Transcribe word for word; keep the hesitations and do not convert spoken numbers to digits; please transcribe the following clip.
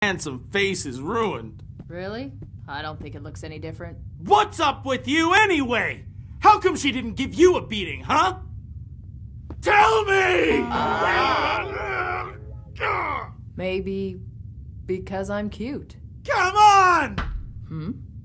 handsome face is ruined. Really? I don't think it looks any different. What's up with you anyway? How come she didn't give you a beating, huh? Tell me! Maybe because I'm cute. Come on! Hmm?